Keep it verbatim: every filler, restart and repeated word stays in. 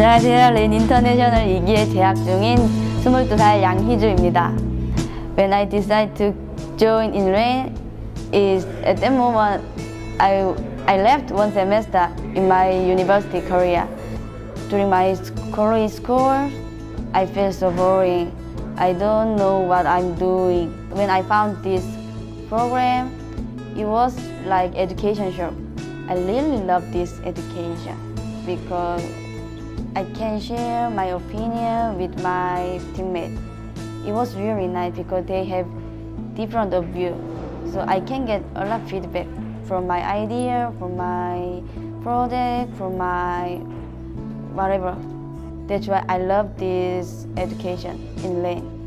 안녕하세요. 렌 인터내셔널 이 기에 재학 중인 스물두 살 양희주입니다. When I decided to join in Ren, is at that moment I I left one semester in my university career. During my college school, I felt so boring. I don't know what I'm doing. When I found this program, it was like education shop. I really love this education because I can share my opinion with my teammates. It was really nice because they have different of view. So I can get a lot of feedback from my idea, from my project, from my whatever. That's why I love this education in Lane.